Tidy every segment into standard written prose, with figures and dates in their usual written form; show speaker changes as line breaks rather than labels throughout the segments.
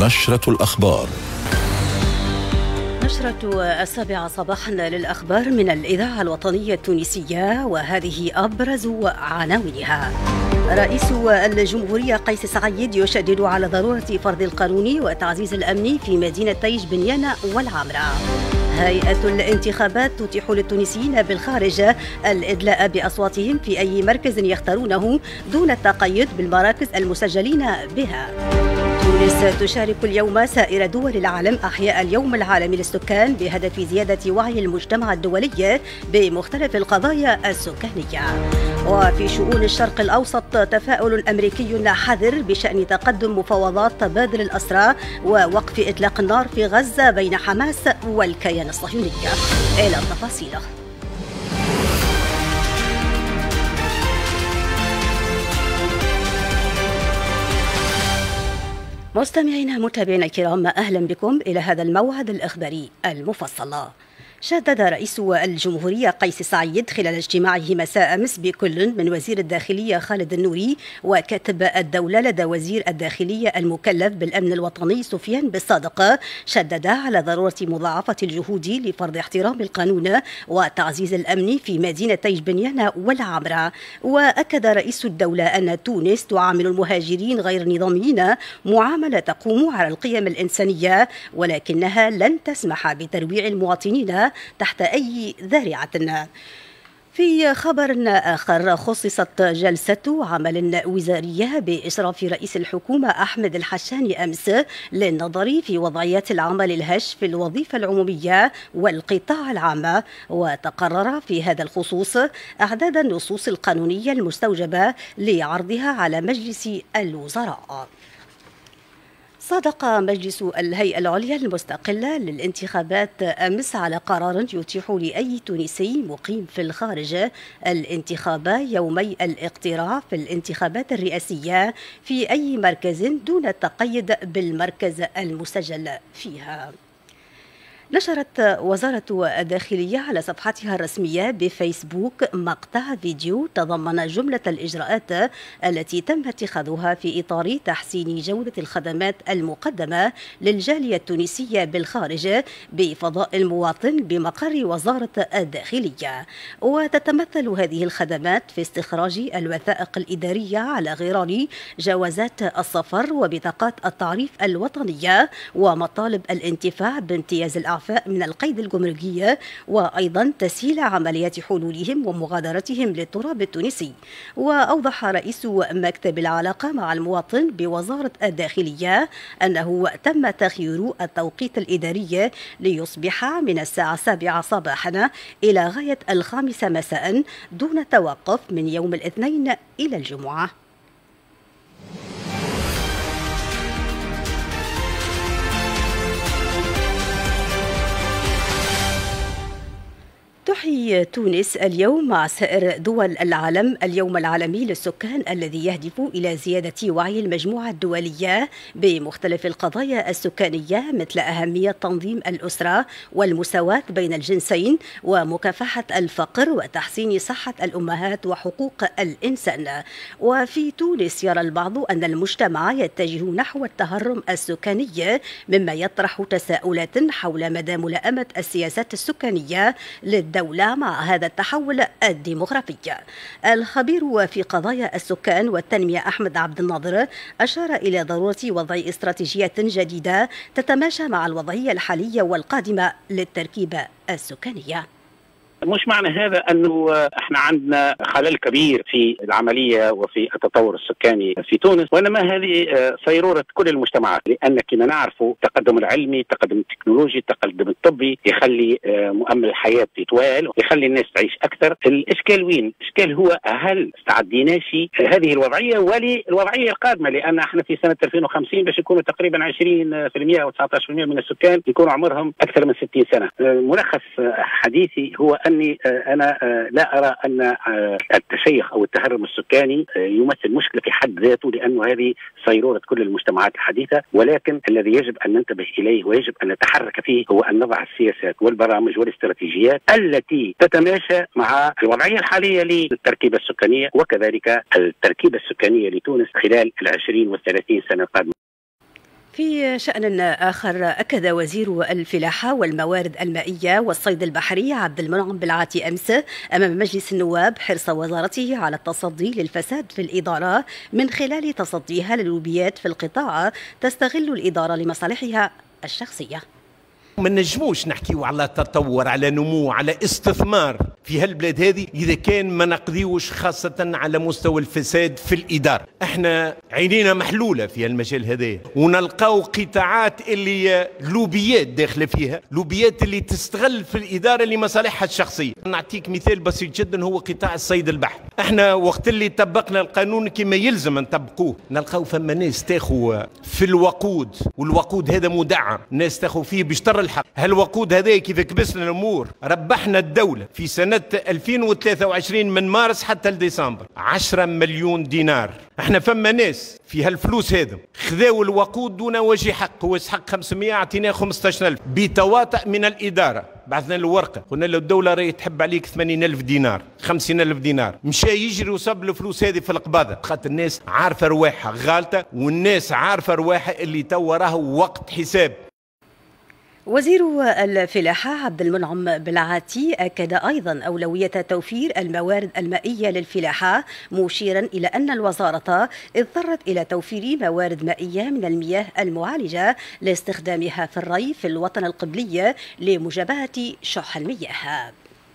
نشرة الأخبار.
نشرة 7 صباحا للأخبار من الإذاعة الوطنية التونسية، وهذه أبرز عناوينها. رئيس الجمهورية قيس سعيد يشدد على ضرورة فرض القانون وتعزيز الأمن في مدينتي جبنيانة والعمرة. هيئة الانتخابات تتيح للتونسيين بالخارج الإدلاء بأصواتهم في أي مركز يختارونه دون التقيد بالمراكز المسجلين بها. تونس تشارك اليوم سائر دول العالم أحياء اليوم العالمي للسكان بهدف زيادة وعي المجتمع الدولي بمختلف القضايا السكانية. وفي شؤون الشرق الأوسط تفاؤل أمريكي حذر بشأن تقدم مفاوضات تبادل الأسرى ووقف إطلاق النار في غزة بين حماس والكيان الصهيوني. إلى التفاصيل. مستمعينا متابعينا الكرام، أهلا بكم إلى هذا الموعد الإخباري المفصل. شدد رئيس الجمهورية قيس سعيد خلال اجتماعه مساء أمس بكل من وزير الداخلية خالد النوري وكاتب الدولة لدى وزير الداخلية المكلف بالأمن الوطني سفيان بالصادق، شدد على ضرورة مضاعفة الجهود لفرض احترام القانون وتعزيز الأمن في مدينتي جبنيانة والعمرة. وأكد رئيس الدولة أن تونس تعامل المهاجرين غير النظاميين معاملة تقوم على القيم الإنسانية، ولكنها لن تسمح بترويع المواطنين تحت أي ذريعة. في خبر آخر، خصصت جلسة عمل وزارية بإشراف رئيس الحكومة أحمد الحشاني أمس للنظر في وضعيات العمل الهش في الوظيفة العمومية والقطاع العام، وتقرر في هذا الخصوص إعداد النصوص القانونية المستوجبة لعرضها على مجلس الوزراء. صادق مجلس الهيئة العليا المستقلة للانتخابات أمس على قرار يتيح لأي تونسي مقيم في الخارج الانتخاب يومي الاقتراع في الانتخابات الرئاسية في أي مركز دون التقيد بالمركز المسجل فيها. نشرت وزارة الداخلية على صفحتها الرسمية بفيسبوك مقطع فيديو تضمن جملة الإجراءات التي تم اتخاذها في إطار تحسين جودة الخدمات المقدمة للجالية التونسية بالخارج بفضاء المواطن بمقر وزارة الداخلية. وتتمثل هذه الخدمات في استخراج الوثائق الإدارية على غرار جوازات السفر وبطاقات التعريف الوطنية ومطالب الانتفاع بامتياز الأعفاء من القيد الجمركي، وأيضا تسهيل عمليات حلولهم ومغادرتهم للتراب التونسي. وأوضح رئيس مكتب العلاقة مع المواطن بوزارة الداخلية أنه تم تغيير التوقيت الإداري ليصبح من الساعة 7 صباحا إلى غاية 5 مساء دون توقف من يوم الاثنين إلى الجمعة. تحيي تونس اليوم مع سائر دول العالم اليوم العالمي للسكان الذي يهدف إلى زيادة وعي المجموعة الدولية بمختلف القضايا السكانية مثل أهمية تنظيم الأسرة والمساواة بين الجنسين ومكافحة الفقر وتحسين صحة الأمهات وحقوق الإنسان. وفي تونس يرى البعض أن المجتمع يتجه نحو التهرم السكاني، مما يطرح تساؤلات حول مدى ملائمة السياسات السكانية للدولة مع هذا التحول الديمغرافي. الخبير في قضايا السكان والتنمية أحمد عبد الناظر أشار إلى ضرورة وضع استراتيجيات جديدة تتماشى مع الوضعية الحالية والقادمة للتركيبة السكانية.
مش معنى هذا أنه احنا عندنا خلل كبير في العملية وفي التطور السكاني في تونس، وإنما هذه صيرورة كل المجتمعات، لأن كما نعرف التقدم العلمي، التقدم التكنولوجي، التقدم الطبي يخلي مؤمل الحياة يطول، يخلي الناس تعيش أكثر. الإشكال وين؟ الإشكال هو هل استعديناش هذه الوضعية وللوضعية القادمة، لأن احنا في سنة 2050 باش يكونوا تقريبا 20% أو 19% من السكان يكونوا عمرهم أكثر من 60 سنة. ملخص حديثي هو أني أنا لا أرى أن التشيخ أو التهرم السكاني يمثل مشكلة في حد ذاته، لأنه هذه صيرورة كل المجتمعات الحديثة، ولكن الذي يجب أن ننتبه إليه ويجب أن نتحرك فيه هو أن نضع السياسات والبرامج والاستراتيجيات التي تتماشى مع الوضعية الحالية للتركيبة السكانية، وكذلك التركيبة السكانية لتونس خلال 20 و30 سنة القادمة.
في شأن آخر، أكد وزير الفلاحة والموارد المائية والصيد البحري عبد المنعم بالعاتي أمس أمام مجلس النواب حرص وزارته على التصدي للفساد في الإدارة من خلال تصديها للوبيات في القطاع تستغل الإدارة لمصالحها الشخصية.
ما نجموش نحكيو على تطور، على نمو، على استثمار في هالبلاد هذه إذا كان ما نقضيوش خاصة على مستوى الفساد في الإدارة. احنا عينينا محلولة في المجال هذا، ونلقاو قطاعات اللي لوبيات داخلة فيها، لوبيات اللي تستغل في الإدارة لمصالحها الشخصية. نعطيك مثال بسيط جدا، هو قطاع الصيد البحري. احنا وقت اللي طبقنا القانون كما يلزم نطبقوه، نلقاو فما ناس تاخو في الوقود، والوقود هذا مدعم، ناس تاخو فيه بشطر الحق. هالوقود هذا كيف كبسنا الأمور، ربحنا الدولة في سنة 2023 من مارس حتى لديسمبر 10 مليون دينار. احنا فما ناس في هالفلوس هذا خذاو الوقود دون وجه حق، هو يسحق 500 اعطيناه 15,000 بتواطؤ من الإدارة. بعثنا له ورقة قلنا له الدولة راهي تحب عليك 80,000 دينار 50,000 دينار، مشى يجري وصب الفلوس هذه في القباضة، خاطر الناس عارفة رواحها غالطة، والناس عارفة رواحها اللي توا راهو وقت حساب.
وزير الفلاحة عبد المنعم بالعاتي أكد أيضا أولوية توفير الموارد المائية للفلاحة، مشيرا إلى أن الوزارة اضطرت إلى توفير موارد مائية من المياه المعالجة لاستخدامها في الري في الوطن القبلي لمجابهة شح المياه.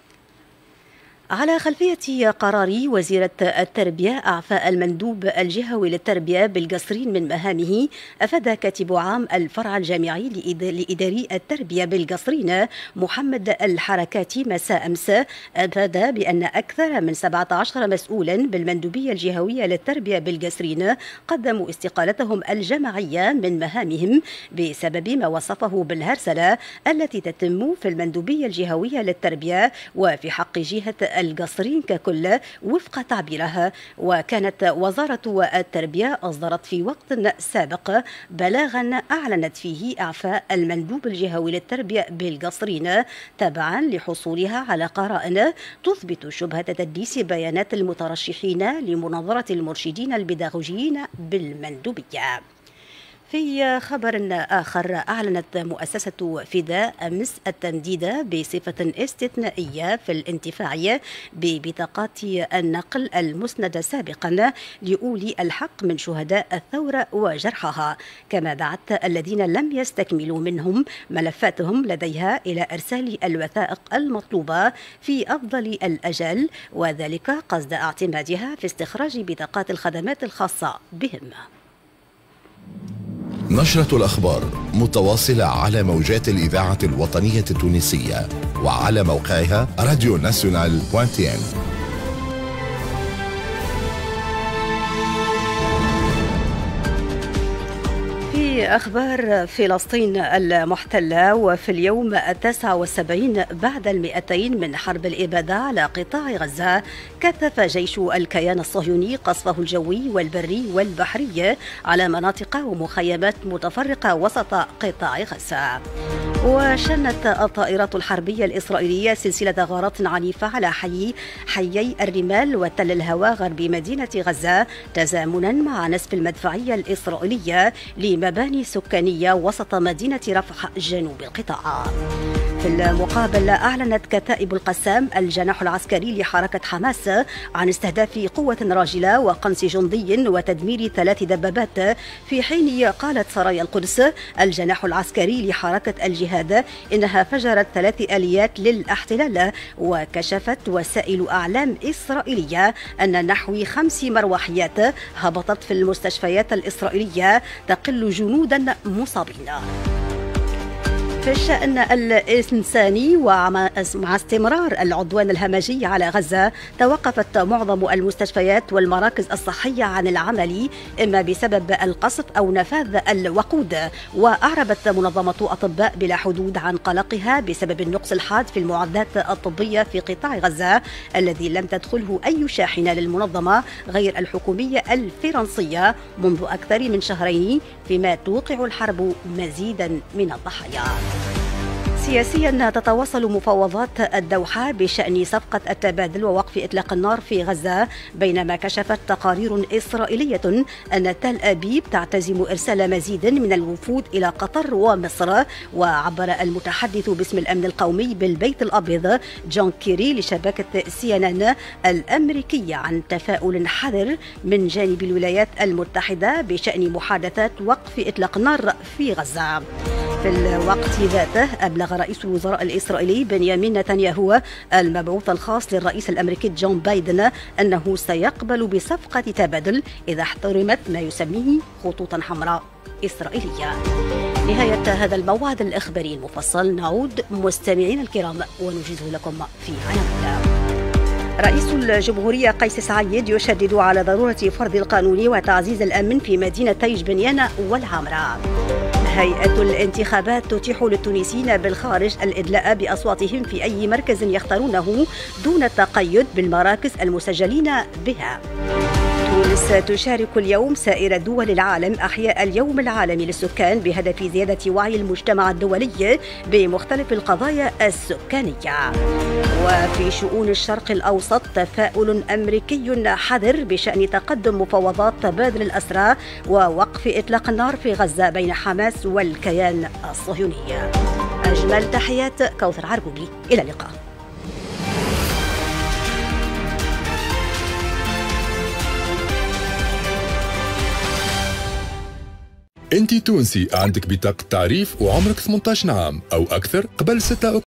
على خلفية قرار وزيرة التربية إعفاء المندوب الجهوي للتربية بالقصرين من مهامه، أفاد كاتب عام الفرع الجامعي لإداري التربية بالقصرين محمد الحركاتي مساء أمس، أفاد بأن أكثر من 17 مسؤولا بالمندوبية الجهوية للتربية بالقصرين قدموا استقالتهم الجماعية من مهامهم بسبب ما وصفه بالهرسلة التي تتم في المندوبية الجهوية للتربية وفي حق جهة القصرين ككل وفق تعبيرها. وكانت وزارة التربية أصدرت في وقت سابق بلاغا أعلنت فيه إعفاء المندوب الجهوي للتربية بالقصرين تبعا لحصولها على قرائن تثبت شبهة تدليس بيانات المترشحين لمناظرة المرشدين البيداغوجيين بالمندوبية. في خبر آخر، أعلنت مؤسسة فداء أمس التمديد بصفة استثنائية في الانتفاع ببطاقات النقل المسندة سابقا لأولي الحق من شهداء الثورة وجرحها، كما دعت الذين لم يستكملوا منهم ملفاتهم لديها إلى إرسال الوثائق المطلوبة في أفضل الأجال، وذلك قصد اعتمادها في استخراج بطاقات الخدمات الخاصة بهم.
نشرة الأخبار متواصلة على موجات الإذاعة الوطنية التونسية وعلى موقعها radionational.tn.
في أخبار فلسطين المحتلة، وفي اليوم 79 بعد 200 من حرب الإبادة على قطاع غزة، كثف جيش الكيان الصهيوني قصفه الجوي والبري والبحري على مناطق ومخيمات متفرقة وسط قطاع غزة. وشنت الطائرات الحربية الإسرائيلية سلسلة غارات عنيفة على حيي الرمال وتل الهوى غرب مدينة غزة، تزامنا مع نسف المدفعية الإسرائيلية لمباني سكانية وسط مدينة رفح جنوب القطاع. في المقابل، أعلنت كتائب القسام الجناح العسكري لحركة حماس عن استهداف قوة راجلة وقنص جندي وتدمير 3 دبابات، في حين قالت سرايا القدس الجناح العسكري لحركة الجهاد إنها فجرت 3 آليات للاحتلال. وكشفت وسائل أعلام إسرائيلية أن نحو 5 مروحيات هبطت في المستشفيات الإسرائيلية تقل جنودا مصابين. في الشأن الإنساني، ومع استمرار العدوان الهمجي على غزة، توقفت معظم المستشفيات والمراكز الصحية عن العمل، إما بسبب القصف أو نفاذ الوقود. وأعربت منظمة أطباء بلا حدود عن قلقها بسبب النقص الحاد في المعدات الطبية في قطاع غزة الذي لم تدخله أي شاحنة للمنظمة غير الحكومية الفرنسية منذ أكثر من شهرين، فيما توقع الحرب مزيدا من الضحايا. سياسيا تتواصل مفاوضات الدوحة بشأن صفقة التبادل ووقف إطلاق النار في غزة، بينما كشفت تقارير إسرائيلية أن تل أبيب تعتزم إرسال مزيد من الوفود إلى قطر ومصر. وعبر المتحدث باسم الأمن القومي بالبيت الأبيض جون كيري لشبكة CNN الأمريكية عن تفاؤل حذر من جانب الولايات المتحدة بشأن محادثات وقف إطلاق النار في غزة. في الوقت ذاته أبلغ رئيس الوزراء الإسرائيلي بنيامين نتنياهو المبعوث الخاص للرئيس الأمريكي جون بايدن أنه سيقبل بصفقة تبادل إذا احترمت ما يسميه خطوطا حمراء إسرائيلية. نهاية هذا الموعد الإخباري المفصل، نعود مستمعين الكرام ونجيزه لكم في عناوين. رئيس الجمهورية قيس سعيد يشدد على ضرورة فرض القانون وتعزيز الأمن في مدينتي جبنيان والعمرة. هيئة الانتخابات تتيح للتونسيين بالخارج الإدلاء بأصواتهم في أي مركز يختارونه دون التقيد بالمراكز المسجلين بها. تونس تشارك اليوم سائر دول العالم أحياء اليوم العالمي للسكان بهدف زيادة وعي المجتمع الدولي بمختلف القضايا السكانية. وفي شؤون الشرق الأوسط تفاؤل أمريكي حذر بشأن تقدم مفاوضات تبادل الأسرى ووقف إطلاق النار في غزة بين حماس والكيان الصهيوني. أجمل تحيات كوثر عرقوبي، إلى اللقاء.
انت تونسي عندك بطاقة تعريف وعمرك 18 عام أو أكثر قبل 6